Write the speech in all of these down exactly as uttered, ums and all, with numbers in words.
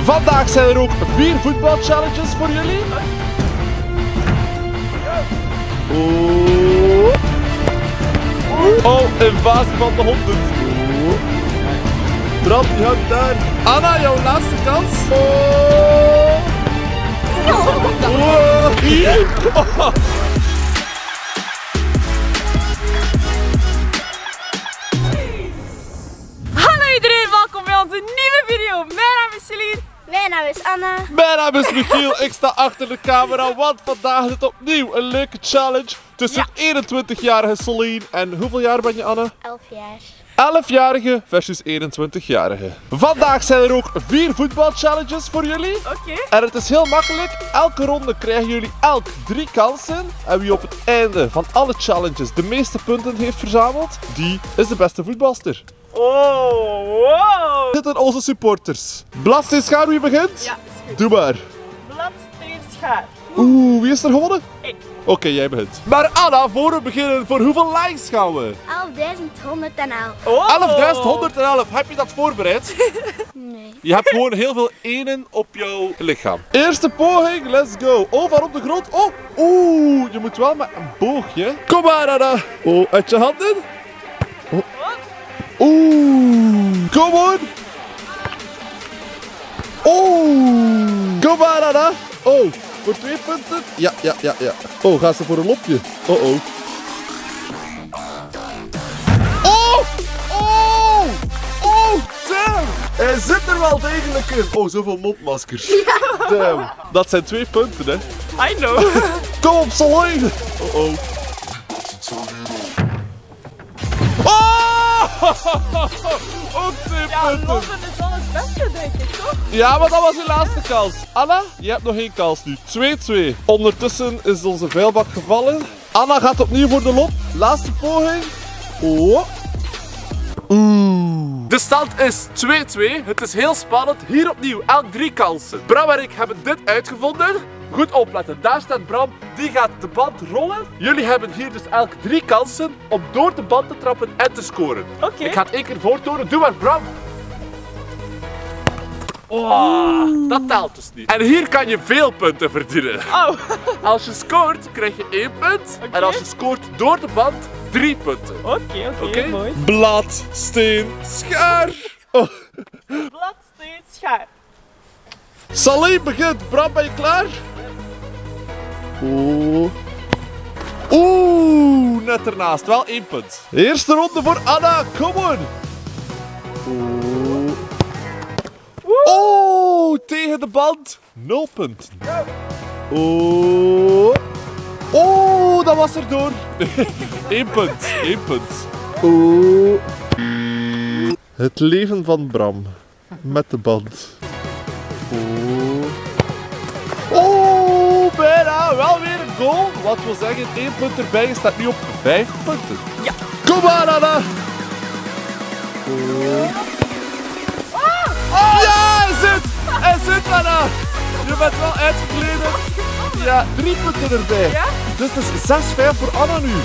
Vandaag zijn er ook vier voetbalchallenges voor jullie. Oh, oh invasie van de honden. Bram, die hangt daar. Anna, jouw laatste kans. Oh. Oh. Hier. Oh. Hallo iedereen, welkom bij onze nieuwe video. Mijn naam is Celine. Mijn naam is Anna. Mijn naam is Michiel, ik sta achter de camera, want vandaag is het opnieuw een leuke challenge tussen Ja. eenentwintigjarige Celine en hoeveel jaar ben je, Anna? Elf jaar. elfjarige versus eenentwintigjarige. Vandaag zijn er ook vier voetbalchallenges voor jullie. Oké. En het is heel makkelijk. Elke ronde krijgen jullie elk drie kansen. En wie op het einde van alle challenges de meeste punten heeft verzameld, die is de beste voetbalster. Oh, wow. Dit zijn onze supporters. Bladsteen schaar, wie begint? Ja, is goed. Doe maar. Bladsteen schaar. Oeh, wie is er gewonnen? Ik. Oké, okay, jij begint. Maar Anna, voor we beginnen, voor hoeveel likes gaan we? elfduizend honderdelf. Oh. elfduizend honderd heb je dat voorbereid? Nee. Je hebt gewoon heel veel enen op jouw lichaam. Eerste poging, let's go. Oh, van op de grond. Oh, oeh, je moet wel met een boogje. Kom maar, Anna. Oh, uit je handen. Oh. Oeh, kom on. Oeh, kom maar, Anna. Oh, voor twee punten. Ja, ja, ja, ja. Oh, gaat ze voor een lopje? Oh, oh. Oh, oh, oh, damn. Hij zit er wel degelijk in. Oh, zoveel mondmaskers. Ja. Damn. Dat zijn twee punten, hè. I know. Kom op, Celine. Oh, oh. Oh! Ook twee Ja, punten. lopen is wel het beste, denk ik, toch? Ja, maar dat was je laatste kans. Anna, je hebt nog één kans nu. twee twee. Ondertussen is onze vuilbak gevallen. Anna gaat opnieuw voor de lop. Laatste poging. Oh. Oeh. De stand is twee twee. Het is heel spannend. Hier opnieuw elk drie kansen. Bram en ik hebben dit uitgevonden. Goed opletten. Daar staat Bram. Die gaat de band rollen. Jullie hebben hier dus elk drie kansen om door de band te trappen en te scoren. Oké. Ik ga het één keer voortonen. Doe maar, Bram. Oh, dat telt dus niet. En hier kan je veel punten verdienen. Oh. Als je scoort, krijg je één punt. Oké. En als je scoort door de band, drie punten. Oké, oké, Oké? mooi. Blad, steen, schaar. Oh. Bladsteen schaar. Salim begint. Bram, ben je klaar? Oeh. Oeh, net ernaast. Wel één punt. Eerste ronde voor Anna. Come on. Oeh. Oh, tegen de band. Nul punten. Oh. Oh, dat was er door. Eén punt. Eén punt. Oh. Het leven van Bram. Met de band. Oh. Oh, bijna. Wel weer een goal. Wat wil zeggen, één punt erbij. Je staat nu op vijf punten. Ja. Kom maar, Anna. Oh. Oh. Ja, hij zit. Hij zit, Anna. Je bent wel uitgekleden. Ja, drie punten erbij. Ja? Dus het is zes vijf voor Anna nu.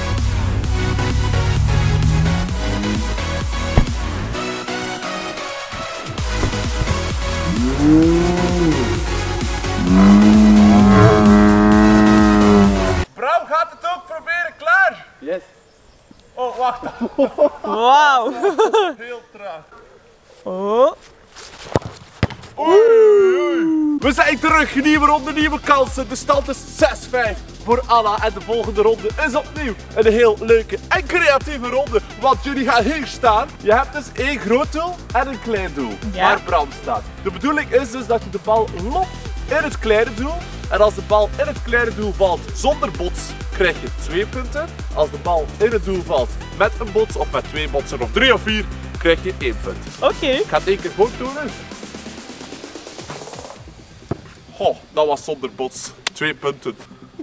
Bram gaat het ook proberen, klaar? Yes. Oh, wacht. Wauw. Heel traag. Oh. Oei, oei. We zijn terug, nieuwe ronde, nieuwe kansen. De stand is zes vijf voor Anna. En de volgende ronde is opnieuw een heel leuke en creatieve ronde. Want jullie gaan hier staan. Je hebt dus één groot doel en een klein doel. Ja. Waar Bram staat. De bedoeling is dus dat je de bal lopt in het kleine doel. En als de bal in het kleine doel valt zonder bots, krijg je twee punten. Als de bal in het doel valt met een bots of met twee botsen of drie of vier, krijg je één punt. Oké. Ik ga het één keer voortonen. Goh, dat was zonder bots. Twee punten.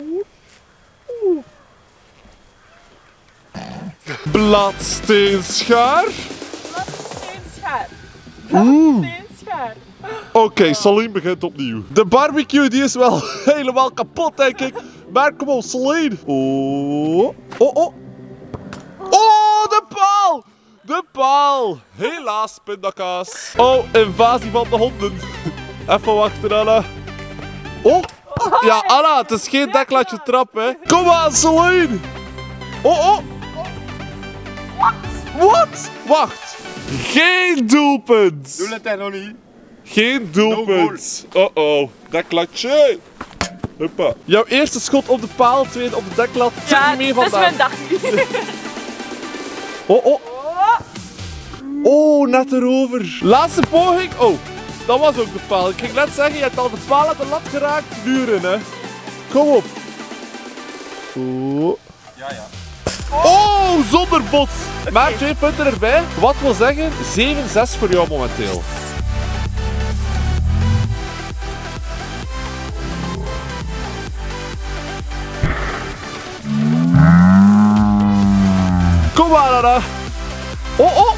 Bladsteen schaar. Bladsteen schaar. Bladsteen schaar. Oké, okay, Celine begint opnieuw. De barbecue die is wel helemaal kapot, denk ik. Maar kom op, Celine. Oh, oh, oh. Oh, de paal. De paal. Helaas, pindakaas. Oh, invasie van de honden. Even wachten, Anna. Oh! Ja, Anna, het is geen deklatje trap, hè. Kom aan, Celine. Oh, oh. Wat? Wat? Wacht. Geen doelpunt. Doe het nog niet. Geen doelpunt. Oh oh, deklatje. Hoppa. Jouw eerste schot op de paal, tweede op de deklat. Zit Ja, niet mee dat is vandaag. mijn dag nu. Oh oh. Oh, net erover. Laatste poging. Oh, dat was ook de paal. Ik ging net zeggen, je hebt al de paal uit de lat geraakt. Nu erin, hè. Kom op. Oh. Ja, ja. Oh, zonder bot. Maar twee punten erbij. Wat wil zeggen, zeven zes voor jou momenteel. Kom maar, Anna. Oh, oh.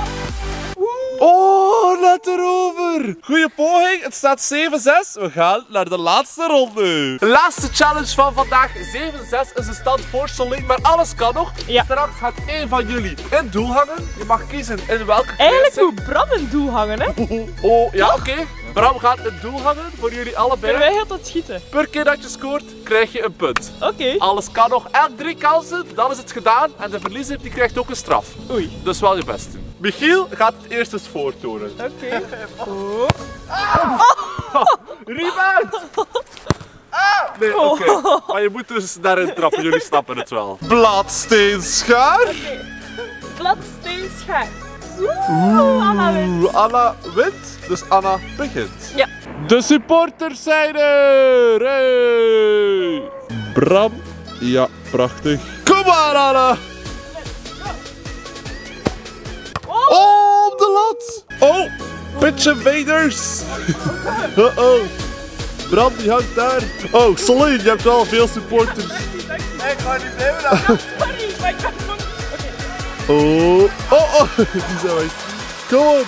Oh, net erover. Goeie poging. Het staat zeven zes. We gaan naar de laatste ronde. De laatste challenge van vandaag. zeven zes is de stand voor Celine, maar alles kan nog. Ja. Straks gaat één van jullie in het doel hangen. Je mag kiezen in welke Eigenlijk kleur. moet Bram een doel hangen, hè? Oh, ja, oké. Okay. Bram gaat in het doel hangen voor jullie allebei. Kunnen wij heel tot schieten? Per keer dat je scoort, krijg je een punt. Oké. Okay. Alles kan nog. Elk drie kansen, dan is het gedaan. En de verliezer die krijgt ook een straf. Oei. Dus wel je best doen. Michiel gaat het eerst eens voortonen. Oké. Okay. Oh. Oh. Rebound! Ah! Nee, oké. Okay. Maar je moet dus daarin trappen, jullie snappen het wel. Bladsteenschaar. Oké. Okay. Bladsteenschaar. Oeh, Anna wint. Anna wint, dus Anna begint. Ja. De supporters zijn er! Hey. Bram. Ja, prachtig. Kom maar, Anna! Oh, op de lat! Oh, pitch invaders! Uh oh. Bram die hangt daar. Oh, Celine, je hebt wel veel supporters. Ik ga niet blijven dan. Sorry, maar ik ben gewoon... Oké. Oh, oh, oh. Die zijn weg. Kom op.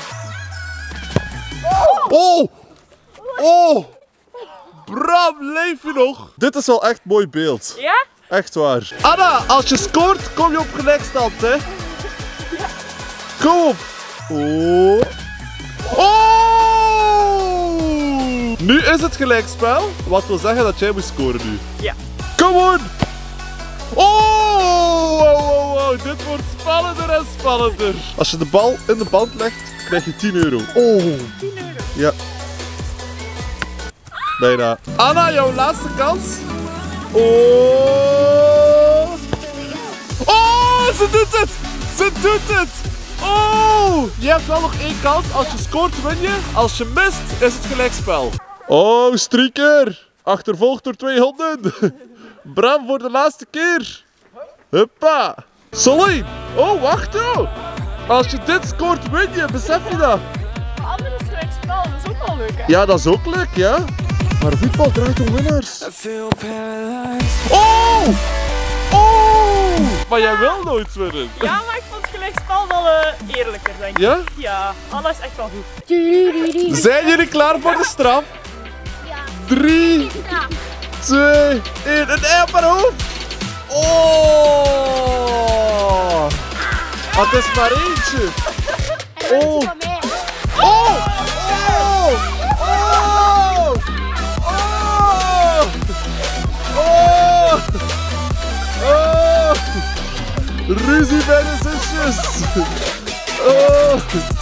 Oh! Oh! Bram, leef je nog? Dit is wel echt mooi beeld. Ja? Echt waar. Anna, als je scoort, kom je op gelijkstand, hè? Kom op. Oh. Oh! Nu is het gelijkspel. Wat wil zeggen dat jij moet scoren nu. Ja. Kom on! Oh! Wow, wow, wow. Dit wordt spannender en spannender. Als je de bal in de band legt, krijg je tien euro. Oh! tien euro. Ja. Bijna. Anna, jouw laatste kans. Oh! Oh, ze doet het! Ze doet het! Oh! Je hebt wel nog één kans. Als je scoort, win je. Als je mist, is het gelijkspel. Oh, strieker! Achtervolgd door twee honden. Bram voor de laatste keer. Huppa! Celine! Oh, wacht joh! Als je dit scoort, win je. Besef je dat? Andere is gelijkspel, dat is ook wel leuk, hè? Ja, dat is ook leuk, ja. Maar voetbal draait om winnaars. Oh! Oh! Maar jij wil nooit winnen. Ja, maar ik vond het gelijkspel wel uh, eerlijker, denk ik. Ja? Ja, Anna is echt wel goed. Zijn jullie klaar voor de straf? Ja. Drie, Ja. twee, één. Een ei op haar hoofd. Oh! Ah, het is maar eentje. Oh! Van mij. Oh! Oh! Oh! Oh! Oh! Ruzie bij de zusjes! Oh!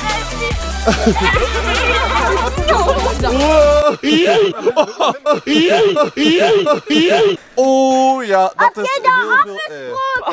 Oh ja, dat is heel veel ei.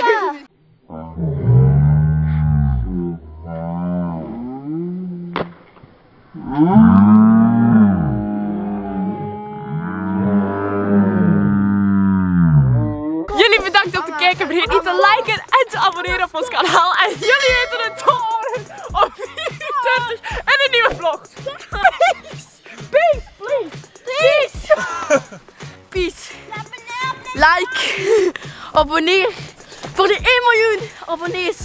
Jullie bedankt om te kijken. Vergeet niet te liken en te abonneren op ons kanaal. En jullie weten het te horen op vier uur dertig en een nieuwe vlog. Peace! Peace! Peace! Peace! Like! Abonneer voor de één miljoen abonnees.